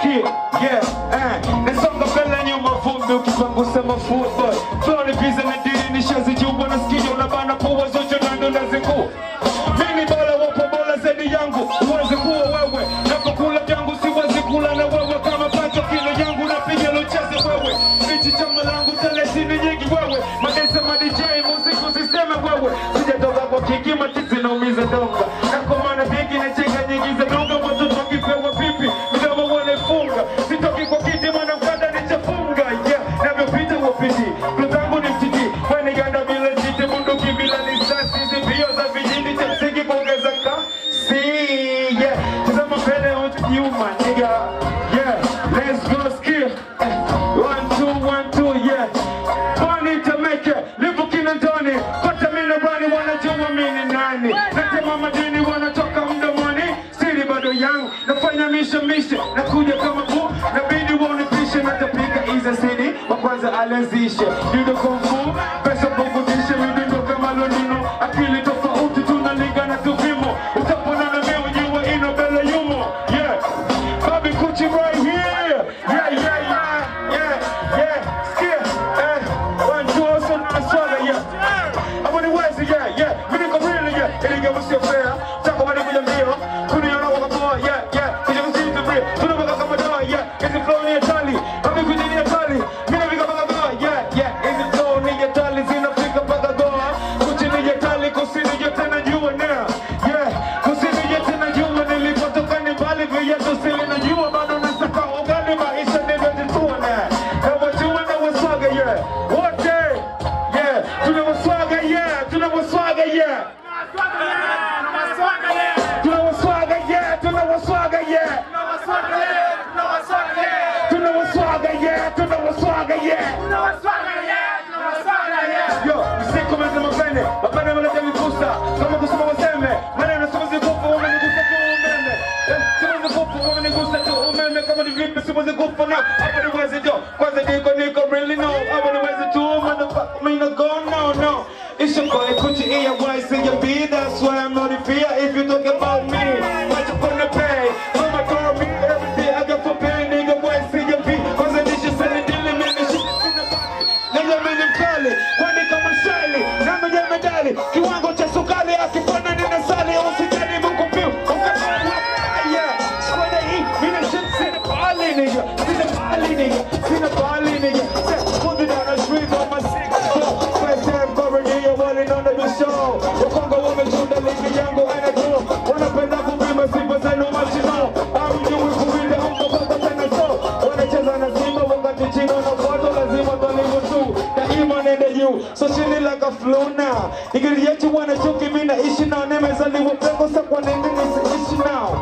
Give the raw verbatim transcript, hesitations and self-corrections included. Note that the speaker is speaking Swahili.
Skip, yeah, eh. Nasonga mbele nyuma vumbi ukipangusa mafuta. Flori pizza na diri nishazi jumbo na skinyo unabana puwa zote na ndo naziku. Mini bola wapo bola zaidi yangu. Uweze kuwa wewe. Napokula vyangu siwezi kula na wewe. Kama pacho kilo yangu napiga locheze wewe. Michi chama langu telesini nyingi wewe. Madesa ma D J muziku siseme wewe. Sijatoka kwa kiki matisi na umiza donga. Nakomana bigi na chenga nyingi za donga. Watoto wakipewa pipi midomo wanafunga. Sitoki kwa kiti mwana mkanda nichafunga. Yeah, navyopita wapiti Plutangu ni mtiti Weni ganda bila jiti bunduki bila lisasi. Zipio za vijini cha msingi kuongeza kasi. Yeah, tazama mbele uti nyuma nigga. Yeah, let's go skill. One, two, one, two, yeah. Bonnie to make it. Live kina ndani. Pata mina rani wanajua mini nani. Natema madini wanatoka mdomoni. Siri bado yangu. Nafanya misha misha. Nakuja kama ku. Nabidi wanipishe. Natapiga iza sini. Wakwanza alazishe. Yudo kung fu. Pesa bukudishe. Midundo kama lonino. Akili tofauti tunalingana tuvimo. Utapona na meo nyewa ino bele yumo. Yeah. Bobby Gucci right here. Yeah, yeah, yeah. Yeah, yeah. Skip. Eh. One, two, also not swagger, yeah. I'm on the west, yeah, yeah. Mini gorilla, yeah. Ili give us your fair. Talk about it with your meal. Kuni yana waka boy, yeah, yeah. Kuni yana see the real. Kuni waka kama doa, yeah. Is it flow ni Itali? Kami kuji ni Itali. Mina vika baka goa, yeah, yeah. Is it flow ni Itali? Zina fika baka goa. Kuchi ni Itali, kusini yote na jua now. Yeah, kusini yote na jua. Nilipotoka ni mbali vya tusili na jua. Bado nasaka ugali maisha niliojitua na. Ewa jua na waswaga, yeah. What day? Yeah, tuna waswaga, yeah. Tuna waswaga, yeah. Tuna waswaga, yeah. Tuna waswaga, yeah. Tuna waswaga, yeah. Tuna waswaga, yeah. Yo, msiko mwenye mapende. Mapende mwenye mikusa. Kama kusema waseme. Maneno simuzi kufu umeme gusa tu umeme. Simuzi kufu umeme gusa tu umeme. Kama ni vipi simuzi kufu na. Hapa ni wezi jo. Kwanza niko niko really no. Hapa ni wezi tu motherfucker. Me no go no no. It's your boy Gucci in your Y C your B. That's why I'm not in fear if you talk about me. What you gonna pay? Mama call me every day. I got for pay nigga Y C your B. Cause I need you selling dealing man. The shit is in the body. Nigga man them call it. Kwani kama shali. Nama ya medali. Kiwango cha sukari. Akifana nina sali. Usijali mungu piu. Ukasana. Yeah. Square the E. Mina shit sina bali nigga. Sina bali nigga. Sina bali nigga. Put it on the street on my six. First time cover nigga. Walling on the show. Wakonga wamechunda ligi yangu anajua. Wanapenda kupima sifa zenu machino. Amjui kuwinde humbo baba tena so. Wanacheza na simba wakati chino na kwato lazima talimu tu. Daima nende juu. So chini like a flow now. Nigga yetu wana chuki mina ishi now. Nemezaliwa pengo sa kwa nini nisi ishi now.